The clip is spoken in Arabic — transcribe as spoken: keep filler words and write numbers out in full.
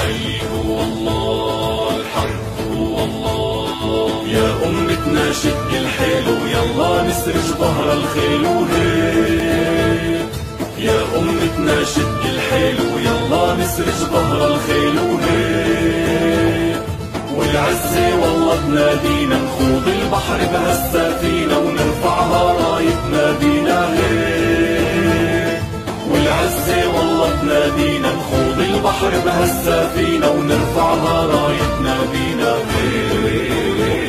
العلي هو الله، الحق هو الله. يا أمتنا شد الحيل ويلا نسرج ظهر الخيل وهيك. يا أمتنا شد الحيل ويلا نسرج ظهر الخيل وهيك. والعزة والله تنادينا نخوض البحر بهالسفينة ونرفعها رايتنا بينا هيك. والعزة والله تنادينا نخوض البحر بهالسفينة ونرفعها رايتنا بينا هيك.